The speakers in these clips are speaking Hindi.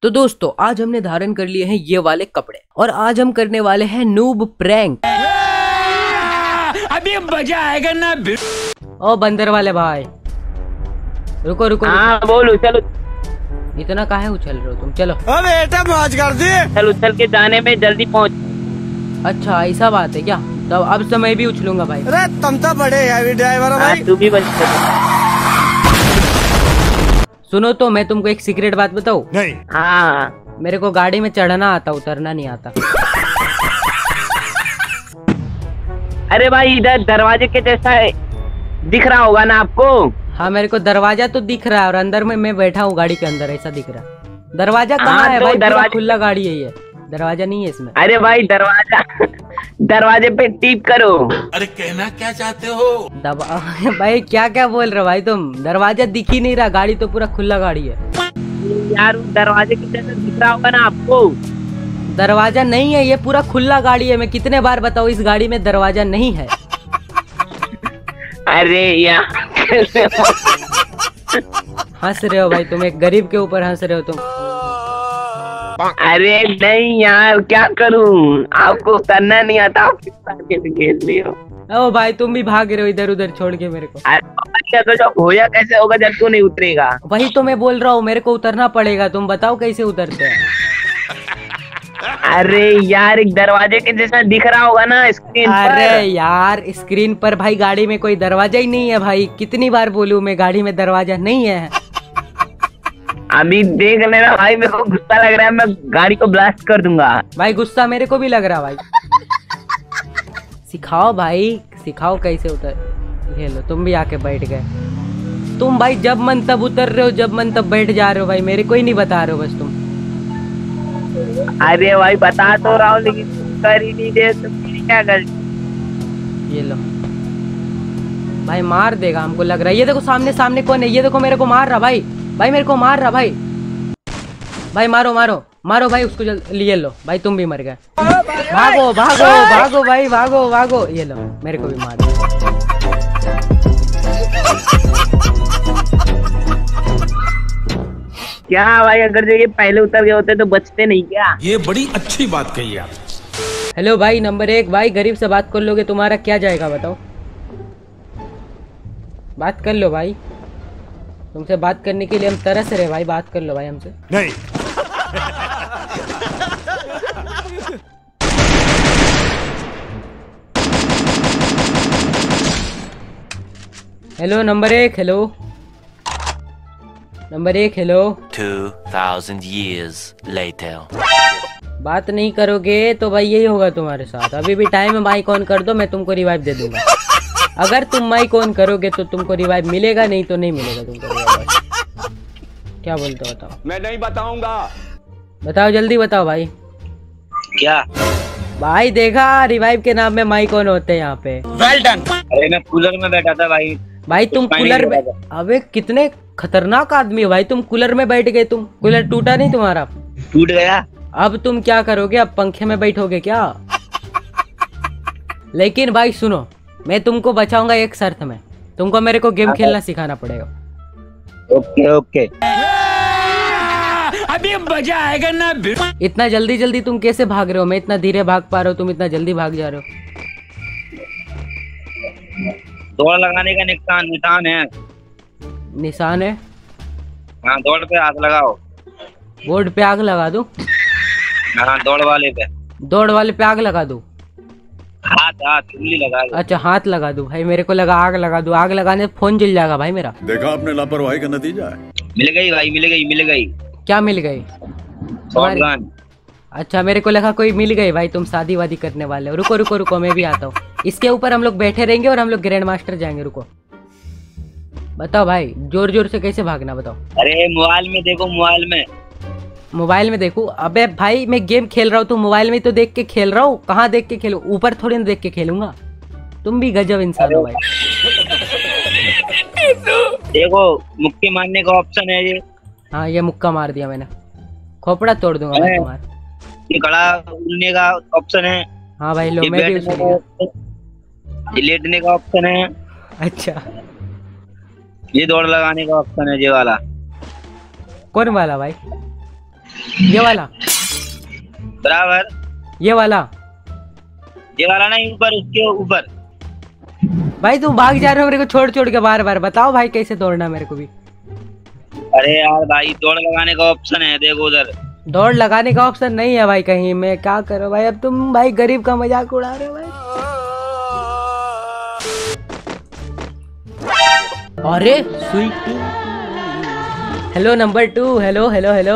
तो दोस्तों आज हमने धारण कर लिए हैं ये वाले कपड़े और आज हम करने वाले हैं नूब प्रैंक। अभी मजा आएगा ना। ओ बंदर वाले भाई रुको रुको। हाँ बोलो चलो। इतना काहे उछल रहे हो तुम? चलो बेटा मौज कर दी। चल उछल के जाने में जल्दी पहुँच। अच्छा ऐसा बात है क्या? तो अब तो मैं भी उछलूंगा भाई। अरे तुम तो बड़े हैवी ड्राइवर हो भाई। तू भी बच। सुनो तो मैं तुमको एक सीक्रेट बात बताऊं? नहीं। हाँ मेरे को गाड़ी में चढ़ना आता, उतरना नहीं आता। अरे भाई इधर दरवाजे के जैसा दिख रहा होगा ना आपको? हाँ मेरे को दरवाजा तो दिख रहा है और अंदर में मैं बैठा हूँ गाड़ी के अंदर, ऐसा दिख रहा है। दरवाजा कहाँ है तो भाई? दरवाजा खुला गाड़ी है ये, दरवाजा नहीं है इसमें। अरे भाई दरवाजे पे टीप करो। अरे कहना क्या चाहते हो? दबा भाई क्या क्या बोल रहे हो भाई तुम? दरवाजा दिख ही नहीं रहा, गाड़ी तो पूरा खुला गाड़ी है यार। दरवाजे की जैसा दिख रहा होगा ना आपको? दरवाजा नहीं है, ये पूरा खुला गाड़ी है। मैं कितने बार बताऊं इस गाड़ी में दरवाजा नहीं है। अरे यार हंस रहे हो भाई तुम, एक गरीब के ऊपर हंस रहे हो तुम। अरे नहीं यार क्या करूं, आपको करना नहीं आता, आप खेल रहे हो। ओ भाई तुम भी भाग रहे हो इधर उधर छोड़ के मेरे को। अरे तो होया कैसे होगा जब तू नहीं उतरेगा? वही तो मैं बोल रहा हूँ, मेरे को उतरना पड़ेगा। तुम बताओ कैसे उतरते हैं? अरे यार एक दरवाजे के जैसा दिख रहा होगा ना स्क्रीन पर। अरे यार स्क्रीन पर भाई गाड़ी में कोई दरवाजा ही नहीं है भाई। कितनी बार बोलूं मैं, गाड़ी में दरवाजा नहीं है। अभी देख लेना भाई, मेरे को गुस्सा लग रहा है, मैं गाड़ी को ब्लास्ट कर दूंगा। भाई गुस्सा मेरे को भी लग रहा भाई। सिखाओ भाई, सिखाओ कैसे उतर। ये लो तुम भी आके बैठ गए। तुम भाई जब मन तब उतर रहे हो, जब मन तब बैठ जा रहे हो भाई। मेरे को ही नहीं बता रहे हो बस तुम। अरे भाई बता तो रहा हूँ लेकिन तुम कर ही नहीं दे, तुम क्या गलती। ये लो भाई मार देगा हमको लग रहा है। ये देखो सामने सामने कौन है? ये देखो मेरे को मार रहा भाई। भाई मेरे को मार रहा भाई। भाई मारो मारो मारो भाई उसको। लिए लो भाई, तुम भी मर गए। भागो भागो भागो भाई, भागो भागो। ये लो मेरे को भी मार दो। क्या भाई, अगर जो ये पहले उतर गए होते तो बचते नहीं क्या? ये बड़ी अच्छी बात कही आप। हेलो भाई नंबर 1 भाई, गरीब से बात कर लोगे तुम्हारा क्या जाएगा बताओ? बात कर लो भाई, तुमसे बात करने के लिए हम तरस रहे भाई। बात कर लो भाई हमसे। नहीं। Hello number 1, hello number 1, hello. 2000 years later. बात नहीं करोगे तो भाई यही होगा तुम्हारे साथ। अभी भी टाइम है, माइक ऑन कर दो, मैं तुमको रिवाइव दे दूंगा। अगर तुम माइक ऑन करोगे तो तुमको रिवाइव मिलेगा, नहीं तो नहीं मिलेगा तुमको रिवाइव। क्या बोलते हो बताओ? मैं नहीं बताऊंगा। बताओ जल्दी बताओ भाई। क्या भाई देखा, रिवाइव के नाम में माइक ऑन होते हैं यहाँ पे। Well done. अरे मैं कूलर में बैठा था भाई। भाई तुम कूलर में, अबे कितने खतरनाक आदमी हो भाई तुम। कूलर में बैठ गए तुम, कूलर टूटा नहीं तुम्हारा? टूट गया। अब तुम क्या करोगे? अब पंखे में बैठोगे क्या? लेकिन भाई सुनो, मैं तुमको बचाऊंगा एक शर्त में। तुमको मेरे को गेम खेलना सिखाना पड़ेगा। Okay okay. अभी मजा आएगा ना। इतना जल्दी जल्दी तुम कैसे भाग रहे हो? मैं इतना धीरे भाग पा रहा हूँ, तुम इतना जल्दी भाग जा रहे हो। दौड़ लगाने का निशान है। निशान है? हाँ दौड़ पे हाथ लगाओ। बोर्ड पे आग लगा दूं? हाँ दौड़ वाले पे। दौड़ वाले पे आग लगा दूं? हाथ उंगली लगा दो। अच्छा हाथ लगा दूं। भाई मेरे को लगा आग लगा दूं। आग लगाने से फोन जल जाएगा भाई मेरा। देखा आपने लापरवाही का नतीजा है। मिल गई भाई, मिल गई। क्या मिल गई? शॉटगन। अच्छा मेरे को लगा कोई मिल गई भाई, तुम शादी वादी करने वाले हो। रुको रुको रुको, मैं भी आता हूँ। इसके ऊपर हम लोग बैठे रहेंगे और हम लोग ग्रैंड मास्टर जाएंगे। रुको बताओ भाई, जोर जोर से कैसे भागना बताओ? अरे मोबाइल में देखो, मोबाइल में। मोबाइल में देखूं? अबे भाई मैं गेम खेल रहा हूँ तो मोबाइल में तो देख के खेल रहा हूँ। कहाँ देख के खेलूं? ऊपर थोड़ी ना देख के खेलूंगा। तुम भी गजब इंसान हो भाई। देखो मुक्के मारने का ऑप्शन है ये। हाँ ये मुक्का मार दिया मैंने, खोपड़ा तोड़ दूंगा मैं तुम्हारा। ये खड़ा उड़ने का ऑप्शन है। हाँ भाई लो, मैं भी उसे लिया। ये लेटने का ऑप्शन है। अच्छा ये दौड़ लगाने का ऑप्शन है, ये वाला। कौन वाला भाई? ये वाला बराबर। ये वाला नहीं, ऊपर, उसके ऊपर। भाई तुम भाग जा रहे हो मेरे को छोड़ छोड़ के बार बार। बताओ भाई कैसे तोड़ना मेरे को भी। अरे यार भाई, दौड़ लगाने का ऑप्शन है, देखो उधर। दौड़ लगाने का ऑप्शन नहीं है भाई कहीं। मैं क्या करूं भाई। अब तुम भाई गरीब का मजाक उड़ा रहे हो भाई। अरे Sweety. Hello number 2। Hello hello hello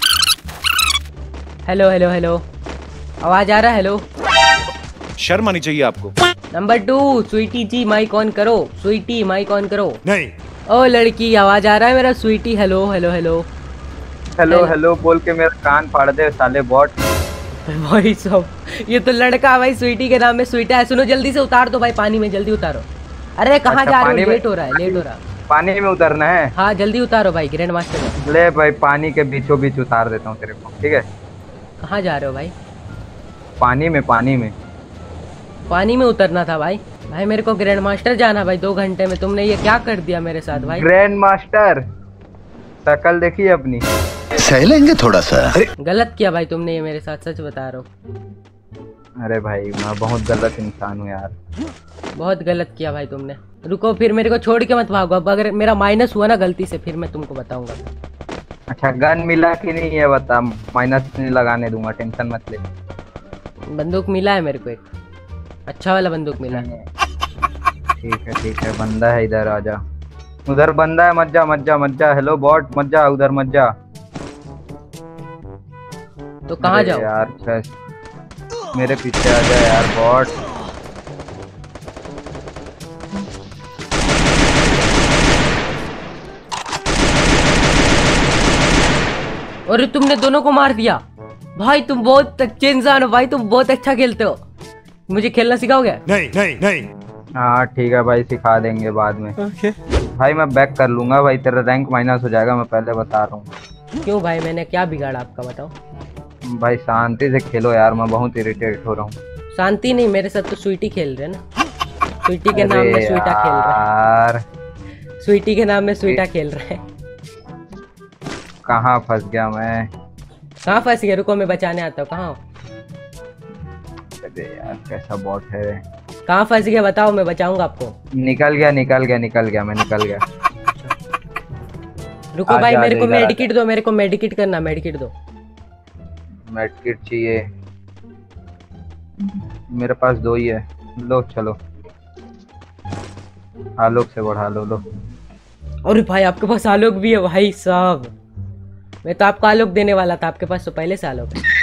hello hello hello. आवाज आ रहा है? हेलो। शर्म आनी चाहिए आपको। Number 2 Sweety ji mic on करो। स्वीटी माइक ऑन करो। नहीं। ओ लड़की आवाज आ रहा है मेरा? Sweety hello hello hello hello hello बोल के मेरा कान फाड़ दे साले बॉट। भाई सब ये तो लड़का भाई स्वीटी के नाम में स्वीटा है। सुनो जल्दी से उतार दो भाई पानी में, जल्दी उतारो। अरे कहाँ अच्छा, जा रहे पानी हो? में? लेट हो रहा है, लेट हो रहा। पानी में उतरना है? हाँ जल्दी उतारो भाई ग्रैंड मास्टर। ले भाई पानी के बीचों बीच उतार देता हूँ तेरे को, ठीक है? कहाँ जा रहे हो भाई? पानी में, पानी में। पानी में उतरना था भाई। भाई मेरे को ग्रैंड मास्टर जाना भाई 2 घंटे में। तुमने ये क्या कर दिया मेरे साथ भाई? ग्रैंड मास्टर शक्ल देखिए अपनी। सह लेंगे थोड़ा सा। गलत किया भाई तुमने ये मेरे साथ, सच बता रहा हूँ। अरे भाई मैं बहुत गलत इंसान हूँ यार। बहुत गलत किया भाई तुमने। रुको फिर मेरे को छोड़ के मत भागो। अब अगर मेरा माइनस हुआ ना गलती से फिर मैं तुमको बताऊंगा। अच्छा गन मिला कि नहीं ये बता, माइनस नहीं लगाने दूंगा, टेंशन मत ले। बंदूक मिला है मेरे को, एक अच्छा वाला बंदूक मिला है। ठीक है बंदा है इधर, आजा। उधर बंदा है, मत जा मत जा मत जा। हेलो बॉट मत जा उधर, मत जा। तो कहाँ जाओ यार? मेरे पीछे आ जा यार बॉट। और तुमने दोनों को मार दिया भाई। तुम बहुत अच्छे इंसान हो भाई, तुम बहुत अच्छा खेलते हो। मुझे खेलना सिखाओगे? नहीं नहीं नहीं। हाँ ठीक है भाई, सिखा देंगे बाद में। भाई मैं बैक कर लूंगा भाई, तेरा रैंक माइनस हो जाएगा, मैं पहले बता रहा हूँ। क्यों भाई मैंने क्या बिगाड़ा आपका बताओ? भाई शांति से खेलो यार, मैं बहुत इरिटेट हो रहा हूँ। शांति नहीं, मेरे साथ तो स्वीटी खेल रहे ना। स्वीटी के नाम में स्वीटा खेल रहा है। स्वीटी के नाम में स्वीटा खेल रहे हैं। कहाँ फंस गया मैं? कहाँ फंस गया? रुको मैं बचाने आता हूँ। कहाँ हो? अरे यार कैसा बॉट है? कहाँ फंस गया बताओ, मैं बचाऊंगा आपको। निकल गया मैं निकल गया। रुको भाई मेरे को मेडिकिट दो, मेरे को मेडिकिट करना, मेडिकिट दो। मेडिकिट चाहिए? मेरे पास 2 ही है, लो चलो। आलोक से बढ़ा लो, लो। अरे भाई आपके पास आलोक भी है भाई साहब। मैं तो आपको आलोक देने वाला था, आपके पास तो पहले से आलोक है।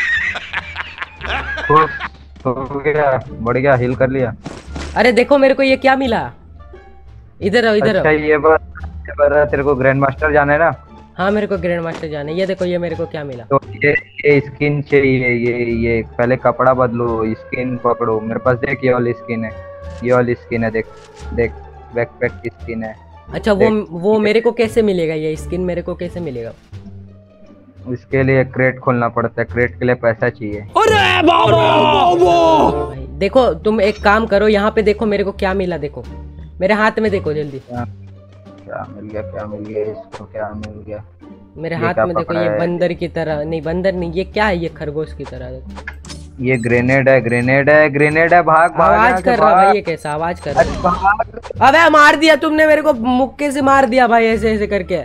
हो गया, बढ़ गया, हिल कर लिया। अरे देखो मेरे को ये क्या मिला। इधर आओ, इधर अच्छा आओ। ये बात तेरे को ग्रैंड मास्टर जाना है ना? हाँ मेरे को ग्रैंड मास्टर जाना है। ये देखो ये मेरे को क्या मिला। तो ये स्किन चाहिए, ये पहले कपड़ा बदलो, स्किन पकड़ो। मेरे पास देख ये वाली स्किन है, ये वाली स्किन है, देख देख बैकपैक की स्किन है। अच्छा वो मेरे को कैसे मिलेगा? ये स्किन मेरे को कैसे मिलेगा? इसके लिए क्रेट खोलना पड़ता है, क्रेट के लिए पैसा चाहिए। अरे बाबा! भाई देखो तुम एक काम करो, यहाँ पे देखो मेरे को क्या मिला। देखो मेरे हाथ में देखो जल्दी। क्या मिल गया इसको? क्या मिल गया मेरे हाथ में? देखो ये बंदर की तरह नहीं, बंदर नहीं, ये क्या है? ये खरगोश की तरह। देखो ये ग्रेनेड है। भाग भाग। आवाज कर रहा भाई, ये कैसा आवाज कर रहा? अबे मार दिया तुमने मेरे को, मुक्के से मार दिया भाई, ऐसे ऐसे करके।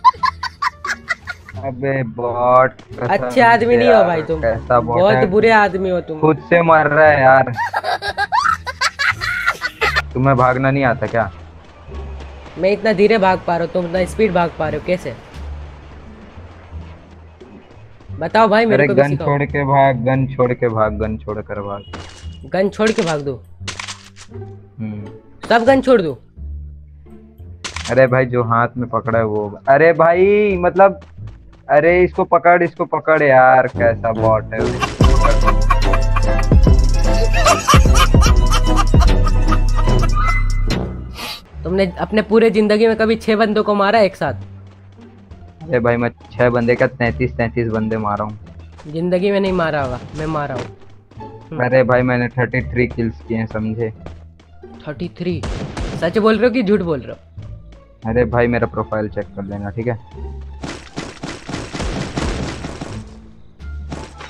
अबे बॉट, अच्छे आदमी नहीं हो भाई तुम, बहुत बुरे आदमी हो तुम। खुद से मर रहा है यार। तुम्हें भागना नहीं आता क्या? मैं इतना धीरे भाग पा रहा हूँ, तुम इतना स्पीड भाग पा रहे हो, कैसे? बताओ भाई मेरे को। गन छोड़ के भाग, गन छोड़ के भाग, गन छोड़ कर भाग। गन छोड़ के भाग दो? सब गन छोड़ दो? अरे भाई जो हाथ में पकड़ा है वो। अरे भाई मतलब, अरे इसको पकड़ यार, कैसा बॉट है। तुमने अपने पूरे जिंदगी में कभी 6 बंदों को मारा एक साथ? अरे भाई मैं 6 बंदे का 33 बंदे मारा हूँ। जिंदगी में नहीं मारा होगा, मैं मारा हूँ। अरे भाई मैंने 33 किल्स किए हैं, समझे? 33? सच बोल रहे हो कि झूठ बोल रहे हो? अरे भाई मेरा प्रोफाइल चेक कर लेना, ठीक है?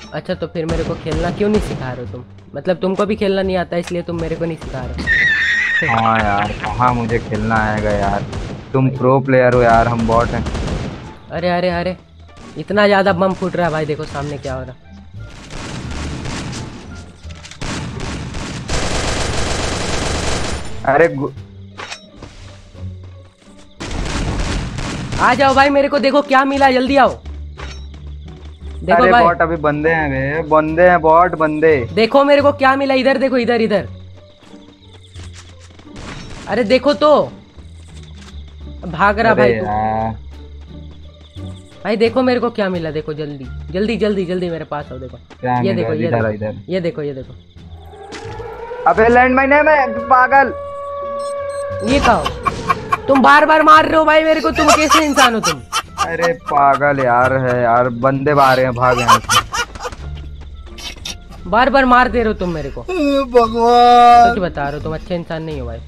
अच्छा तो फिर मेरे को खेलना क्यों नहीं सिखा रहे हो तुम? मतलब तुमको भी खेलना नहीं आता इसलिए तुम मेरे को नहीं सिखा रहे हो? हाँ यार, कहाँ मुझे खेलना आएगा यार, तुम प्रो प्लेयर हो यार, हम बॉट हैं। अरे अरे अरे, इतना ज़्यादा बम फूट रहा है भाई, देखो सामने क्या हो रहा है। अरे आ जाओ भाई, मेरे को देखो क्या मिला, जल्दी आओ। देखो अरे भाई, बॉट अभी बंदे हैं बे, बंदे हैं बॉट बंदे। देखो मेरे को क्या मिला, इधर देखो, इधर इधर। अरे देखो तो, भाग रहा भाई तू। भाई देखो मेरे को क्या मिला, देखो जल्दी जल्दी जल्दी जल्दी मेरे पास आओ। देखो ये देखो, ये देखो, ये देखो, ये देखो। अबे लैंड माइन है, मैं पागल। ये कहो, तुम बार बार मार रहे हो भाई मेरे को, तुम कैसे इंसान हो तुम? अरे पागल यार है यार, बंदे बाहर हैं, भाग यहाँ से। बार बार मार दे रहे हो तुम मेरे को, भगवान। सच बता रहे हो, तुम अच्छे इंसान नहीं हो भाई।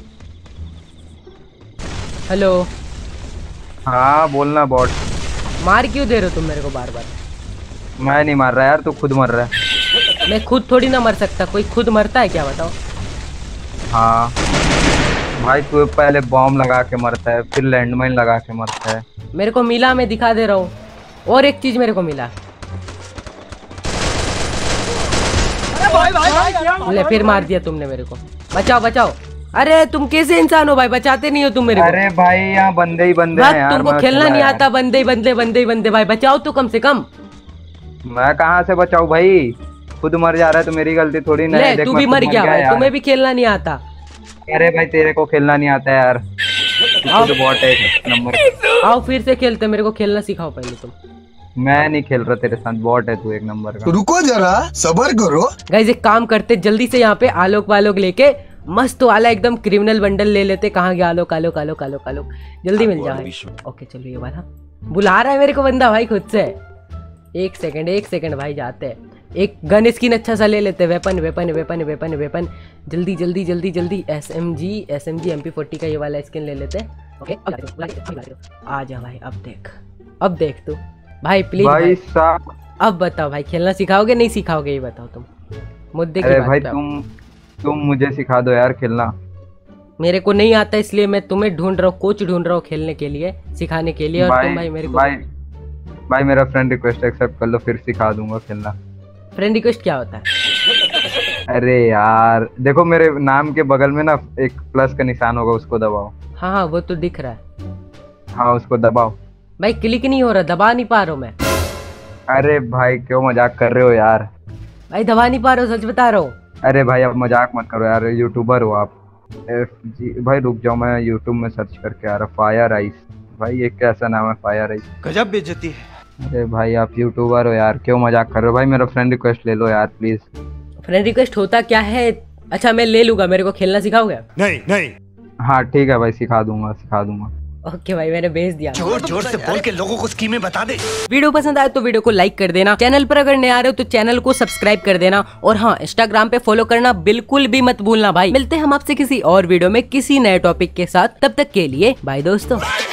हेलो, हाँ बोलना बॉट। मार क्यों दे रहे हो तुम मेरे को बार बार? मैं नहीं मार रहा यार, तू खुद मर रहा है। मैं खुद थोड़ी ना मर सकता, कोई खुद मरता है क्या, बताओ? हाँ भाई, तू पहले बॉम्ब लगा के मरता है, फिर लैंडमाइन लगा के मरता है। मेरे को मिला, मैं दिखा दे रहा हूँ। और एक चीज मेरे को मिला, ले फिर मार दिया तुमने मेरे को। बचाओ बचाओ। अरे तुम कैसे इंसान हो भाई, बचाते नहीं हो तुम मेरे को। अरे भाई यहाँ बंदे ही बंदे हैं यार, तुमको खेलना नहीं आता, बंदे ही बंदे, बंदे ही बंदे। भाई बचाओ तो कम से कम। मैं कहाँ से बचाऊं भाई, खुद मर जा रहा है तो मेरी गलती थोड़ी ना है। तू भी मर गया भाई, तुम्हें भी खेलना नहीं आता। अरे भाई तेरे को खेलना नहीं आता यार, तू बॉट है एक नंबर। आओ फिर से खेलते, मेरे को खेलना सिखाओ पहले तुम। मैं नहीं खेल रहा तेरे साथ, बॉट है तू एक नंबर का। रुको जरा, सबर करो। गाइस एक काम करते, जल्दी से यहाँ पे आलोक वालोक लेके मस्त वाला एकदम क्रिमिनल बंडल ले लेते। कहाँ गया आलोक? आलोक आलोक आलोक आलोक, जल्दी मिल जाए। ओके चलो, ये वाला बुला रहा है मेरे को बंदा भाई खुद से। एक सेकंड भाई, जाते हैं। एक गन स्किन अच्छा सा ले लेते, weapon weapon weapon weapon weapon, जल्दी जल्दी जल्दी जल्दी। SMG MP40 का ये वाला स्किन ले लेते। ओके आ जा भाई, अब देख तू भाई, प्लीज भाई साहब। अब बताओ भाई, खेलना सिखाओगे नहीं सिखाओगे, ये बताओ तुम, मुद्दे की अरे बात भाई पे। तुम मुझे सिखा दो यार खेलना। मेरे को नहीं आता, इसलिए मैं तुम्हें ढूंढ रहा हूँ, कोच ढूंढ रहा हूँ खेलने के लिए, सिखाने के लिए। और तुम भाई मेरे को भाई मेरा फ्रेंड रिक्वेस्ट एक्सेप्ट कर लो, फिर सिखा दूंगा खेलना। फ्रेंड रिक्वेस्ट क्या होता है? अरे यार देखो, मेरे नाम के बगल में ना एक प्लस का निशान होगा, उसको दबाओ। हाँ हाँ वो तो दिख रहा है। हाँ उसको दबाओ। भाई क्लिक नहीं हो रहा, दबा नहीं पा रहा हूँ मैं। अरे भाई क्यों मजाक कर रहे हो यार? भाई दबा नहीं पा रहा हूँ, सच बता रहा हूँ। अरे भाई अब मजाक मत करो यार, यूट्यूबर हो आप। भाई रुक जाओ, मैं यूट्यूब में सर्च करके आ रहा। फायर आइस, भाई ये कैसा नाम है, फायर आइस। गजब बेइज्जती है। अरे भाई आप यूट्यूबर हो यार, क्यों मजाक कर रहे हो? भाई मेरा फ्रेंड रिक्वेस्ट ले लो यार प्लीज। फ्रेंड रिक्वेस्ट होता क्या है? अच्छा मैं ले लूंगा, मेरे को खेलना सिखाओगे? नहीं नहीं। हाँ ठीक है भाई, सिखा दूंगा। ओके भाई, मैंने भेज दिया। जोर जोर से बोल के लोगों को स्कीमें बता दे। वीडियो पसंद आए तो वीडियो को लाइक कर देना, चैनल पर अगर नए आ रहे हो तो चैनल को सब्सक्राइब कर देना, और हाँ इंस्टाग्राम पे फॉलो करना बिल्कुल भी मत भूलना भाई। मिलते हैं हम आपसे किसी और वीडियो में किसी नए टॉपिक के साथ, तब तक के लिए बाय दोस्तों।